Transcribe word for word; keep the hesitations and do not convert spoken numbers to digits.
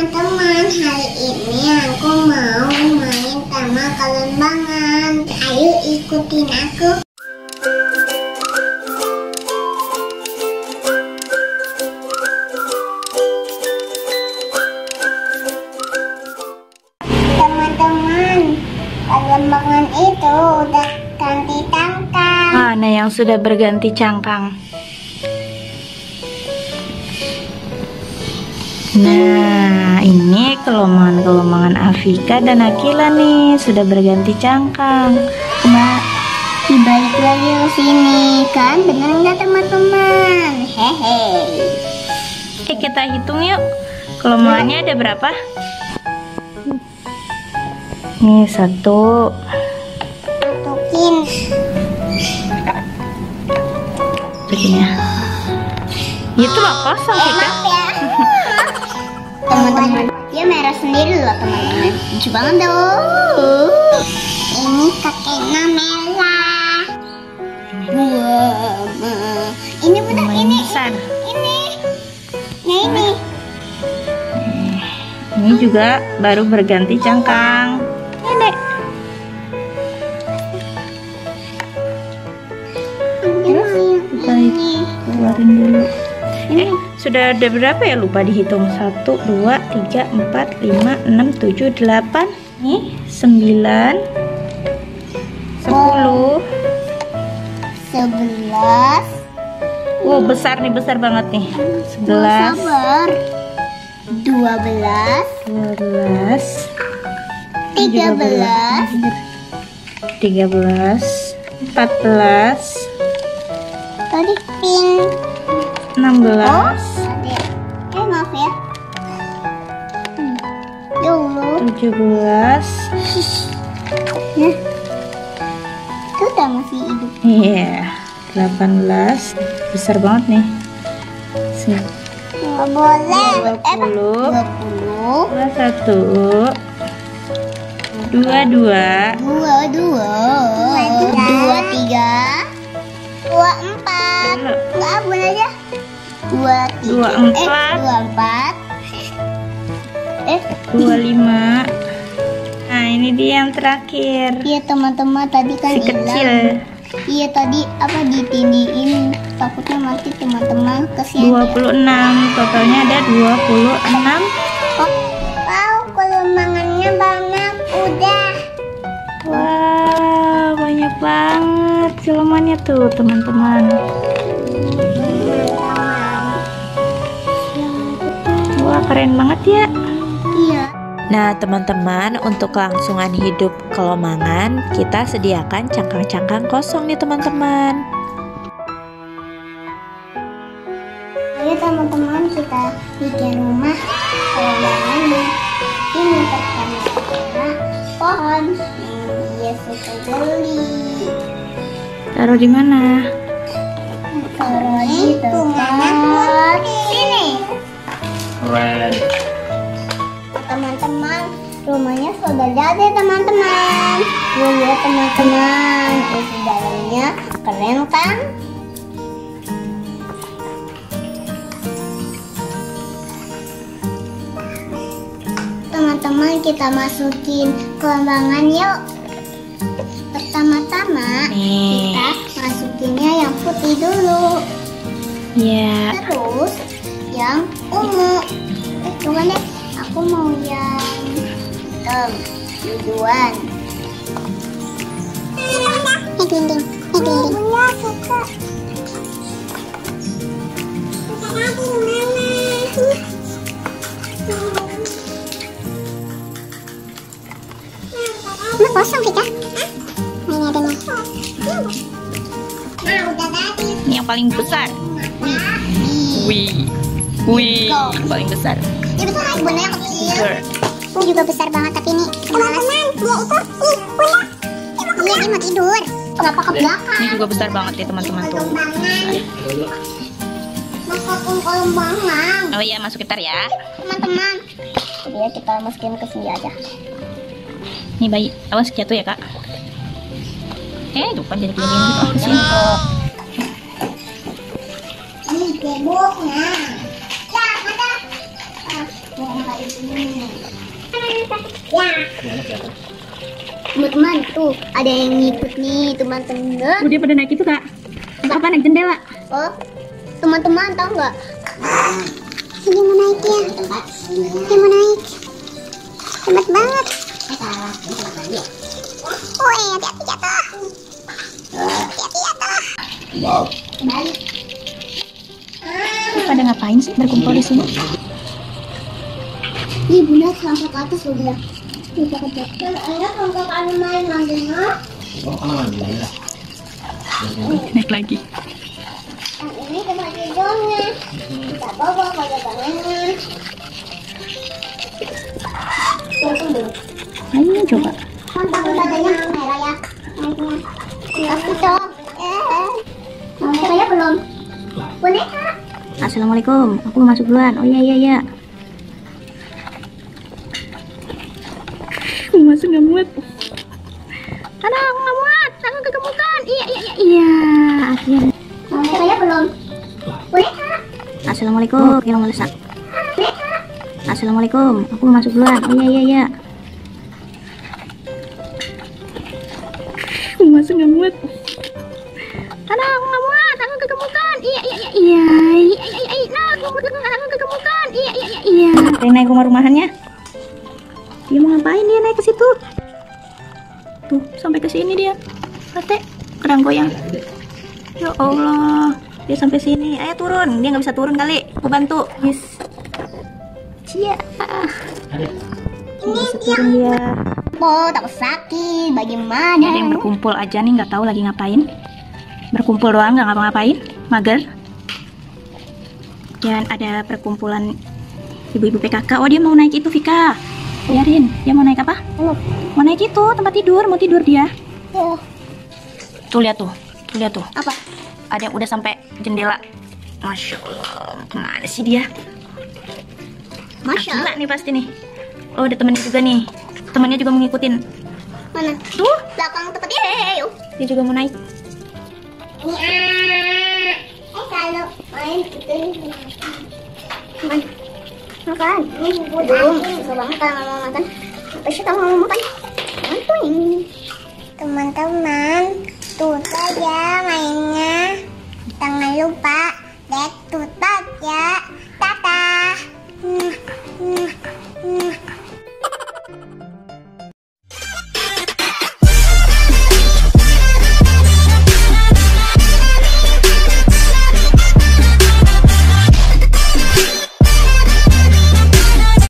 teman-teman, hari ini aku mau main sama kelembangan. Ayo ikutin aku. Teman-teman, kelembangan itu udah ganti cangkang. Mana yang sudah berganti cangkang? Nah, ini kelombangan-kelombangan Afika dan Akila nih sudah berganti cangkang. Mbak, balik lagi ke sini kan? Bener nggak teman-teman? Hehe. Eh, kita hitung yuk. Kelombangannya ada berapa? Nih satu. Masukin. Begini ya. Itu loh kosong Eh, Fika. maaf ya. Teman-teman, dia merah sendiri loh teman-teman. Lucu banget dong. Ini kakeknya merah. Wow, ini benar Lumayan ini. besar. Ini. Nah ini. Ini juga baru berganti cangkang. Ini. Kita keluarin dulu. Eh, sudah ada berapa ya? Lupa dihitung. Satu, dua, tiga, empat, lima, enam, tujuh, delapan. Nih, sembilan, sepuluh. Sebelas. Wow, besar nih, besar banget nih. Sebelas, Sabar. Dua belas. dua belas, Tiga belas. tiga belas, empat belas, Tadi pink. enam belas, Ada. Eh maaf ya. Hmm. Ya Allah. tujuh belas. Nah. Itu udah masih hidup. Iya, delapan belas. Besar banget nih. Sini. Nggak boleh. dua puluh. Dua puluh. Dua satu. Dua dua. Dua dua. Dua tiga. Dua empat. Nggak boleh aja. Dua tiga. Dua empat. Eh, dua empat. Eh, Dua lima. Nah, ini dia yang terakhir. iya teman-teman tadi kan Si hilang. kecil. Iya tadi apa ditindiin, takutnya mati teman-teman, kesian Dua ya. puluh enam. Totalnya ada dua puluh enam. Oh, wow, kelembangannya banyak udah. Wah, banyak banget kelemahannya tuh teman-teman. Wah, keren banget ya. Iya. Nah teman-teman, untuk kelangsungan hidup kelombangan kita sediakan cangkang-cangkang kosong nih teman-teman. Ayo teman-teman kita bikin rumah kelembangannya. Ini pertama-tama pohon yang dia suka geli. Taruh di mana? Taruh di tempat sini. Keren. Teman-teman, rumahnya sudah jadi teman-teman. Lihat teman-teman, isi dalamnya keren kan? Teman-teman, kita masukin kelembangan yuk. Pertama-tama Nih. kita masukinnya yang putih dulu, Ya. terus yang ungu. Eh, tunggu deh. Aku mau yang hitam duluan. Eh, dinding, eh, dinding. Bunda suka. Ini kosong Vika. Ini ada nih. Nah, udah tadi. Ini yang paling besar. Wih. Wih, paling besar. Ini besar lagi, bunda yang kecil. Besar. Ini juga besar banget tapi ini teman-teman dia itu ih bunda iya dia mau tidur kenapa ke belakang Ini juga besar banget ya teman-teman tuh. masukin kelembangan Oh iya, masukin tar ya. teman-teman dia kita masukin ke sini aja. Nih bayi, awas jatuh ya kak. Eh, lupa jadi gini gitu. Oh, sini. Ini ceboknya ya ada. Teman-teman tuh ada yang ngikut nih teman-teman. Oh, dia pada naik itu kak? Apa naik jendela? Oh, teman-teman tahu nggak? Dia mau naik ya? Dia mau naik. Hebat banget. Woi, hati-hati jatuh. Hati-hati jatuh. Balik. Pada ngapain sih berkumpul di sini? Ih, bunda sampai ke atas loh dia. Kita kejar. Ayah kalau kalian main mandinya. Naik lagi. Yang ini tempat tidurnya. Kita bawa pada tangannya. Tunggu. Ayo coba. Kontak badannya merah ya. Naiknya. Takut dong. Eh. Masuk aja belum? Boneka. Assalamualaikum, aku mau masuk duluan. Oh iya iya iya. Aku masuk nggak muat. Aduh, aku nggak muat. Aku kegemukan. Iya iya iya. Iya, akhirnya. Masuk aja belum? Boneka. Assalamualaikum, ya mau lesak. Assalamualaikum, aku mau masuk duluan. Oh iya iya iya. Aku masuk nggak muat. Aduh, aku nggak muat. Aku kegemukan. Iya iya iya. Iya iya iya iya. Nah, aku aku kegemukan. Iya iya iya. Iya. Pengen naik rumah-rumahannya. Dia mau ngapain dia naik ke situ? Tuh, sampai ke sini dia. Lihat, kadang goyang. Ya Allah, dia sampai sini. Ayo turun. Dia nggak bisa turun kali. Aku bantu. Yes. Cia. Nggak bisa turun dia. Oh, takut sakit. Bagaimana? Ini ada yang berkumpul aja nih, nggak tahu lagi ngapain. Berkumpul doang, nggak ngapa-ngapain. Mager. Dan ada perkumpulan ibu-ibu P K K. Oh, dia mau naik itu, Vika. Biarin. Dia mau naik apa? Halo. Mau naik itu, tempat tidur. Mau tidur dia. Ya. Tuh, lihat tuh. Tuh, lihat tuh. Apa? Ada yang udah sampai jendela. Masya Allah. Kemana sih dia? Masya Ah, Allah. gila nih pasti nih. Oh, ada temennya juga nih. Temennya juga mau ngikutin. Mana? Tuh, Belakang tempat ini. dia juga mau naik. Eh, kalau main itu makan. Makan. Ini belum. Suka banget kalau nggak mau makan. Apa sih kamu mau makan? Mantuin. Teman-teman, tuh saja mainnya. Jangan lupa like tutak ya.